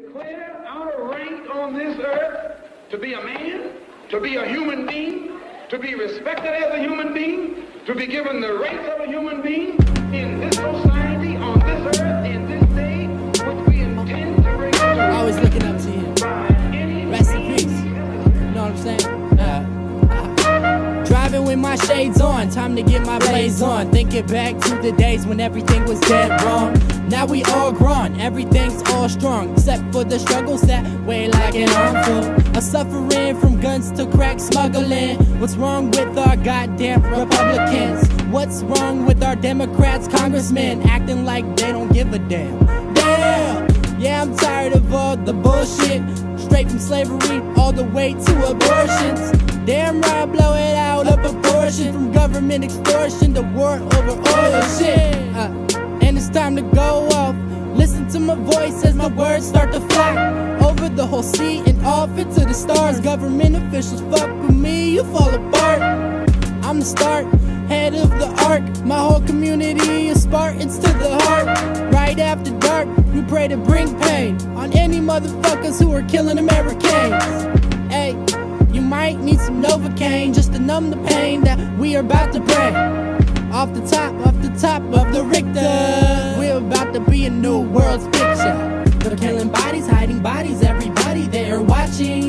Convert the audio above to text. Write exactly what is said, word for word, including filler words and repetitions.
declared out of rank on this earth to be a man, to be a human being, to be respected as a human being, to be given the rights of a human being in this society, on this earth, in this day, which we intend to bring to. Always looking up to him. Rest in peace. You know what I'm saying? Uh, uh, driving with my shades on, time to get my blaze on. Thinking back to the days when everything was dead wrong. Now we all grown, everything's all strong, except for the struggles that weigh like an armful. A suffering from guns to crack smuggling. What's wrong with our goddamn Republicans? What's wrong with our Democrats, congressmen, acting like they don't give a damn? Damn! Yeah, I'm tired of all the bullshit, straight from slavery all the way to abortions. Damn right, blow it out of proportion, from government extortion to war over oil shit. Uh, and it's time to go off. Listen to my voice as my words start to fly over the whole sea and off into the stars. Government officials fuck with me, you fall apart. I'm the start, head of the ark. My whole community is Spartans to the heart. Right after dark, we pray to bring pain on any motherfuckers who are killing Americans. Hey, you might need some Novocaine just to numb the pain that we are about to bring. Off the top, off the top of the Richter, we're about to be a new world's picture. They're killing bodies, hiding bodies, everybody they are watching.